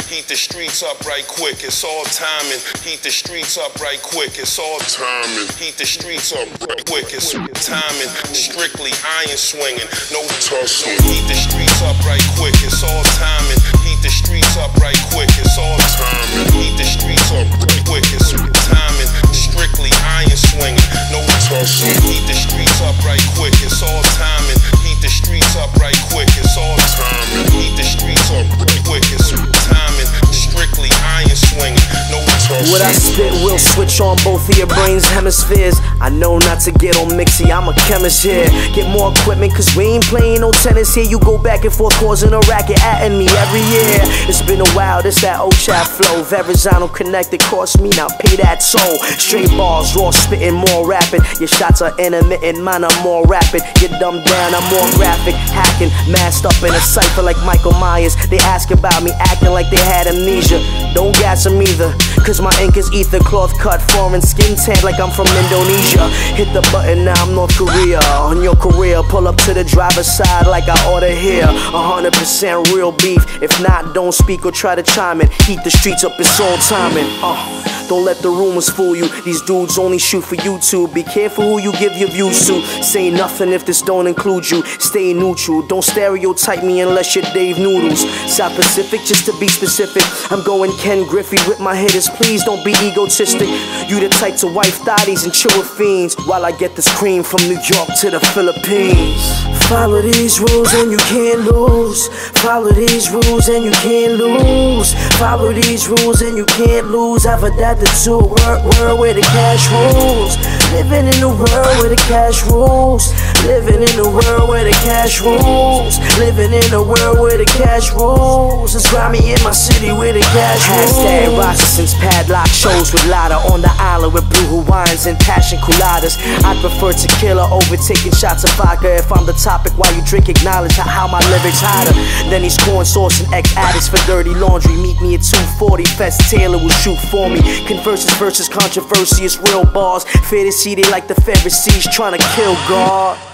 Heat the streets up right quick, it's all timing. Heat the streets up right quick, it's all timing. Heat the streets up right quick, it's timing. Strictly iron swinging, no tussle. Heat the streets up right quick, it's all timing. Heat the streets up right quick, it's all timing. Heat the streets up right quick, it's timing. Strictly iron swinging, no tussle. Heat the streets up right quick, it's all timing. Heat the streets up right quick, it's all timing. Heat the streets up right quick, it's timing. Strictly iron swinging, no tussle. What I spit will switch on both of your brains hemispheres. I know not to get on mixy, I'm a chemist here. Get more equipment cause we ain't playing no tennis here. You go back and forth causing a racket atting me every year. It's been a while, this that old chat flow. Verrazano connected, cost me, now pay that toll. Straight bars, raw spitting, more rapid. Your shots are intermittent, mine are more rapid. You dumbed down, I'm more graphic. Hacking, masked up in a cipher like Michael Myers. They ask about me, acting like they had amnesia. Don't gas them either, cause my ink is ether. Cloth cut, foreign skin tanned like I'm from Indonesia. Hit the button, now I'm North Korea. On your career, pull up to the driver's side like I oughta hear 100% real beef. If not, don't speak or try to chime in. Heat the streets up, it's all timing. Don't let the rumors fool you. These dudes only shoot for YouTube. Be careful who you give your views to. Say nothing if this don't include you. Stay neutral. Don't stereotype me unless you're Dave Noodles. South Pacific, just to be specific. I'm going Ken Griffey with my hitters. Please don't be egotistic. You the type to wife thotties and chill with fiends while I get this cream from New York to the Philippines. Follow these rules and you can't lose. Follow these rules and you can't lose. Follow these rules and you can't lose. I've adapted to a world where the cash rules. Living in a world where the cash rules. Living in a world where the cash rules. Living in a world where the cash rules. It's grimy in my city where the cash rules. Hashtag Rasta since padlock shows with Lada on the island with blue Hawaiians and passion coladas. I prefer tequila over taking shots of vodka. If I'm the topic while you drink, acknowledge how my lyrics hotter than these corn sauce and ex-addicts for dirty laundry. Meet me at 240, Fest Taylor will shoot for me. Converses versus controversy, it's real bars. Fair to see they like the Pharisees trying to kill God.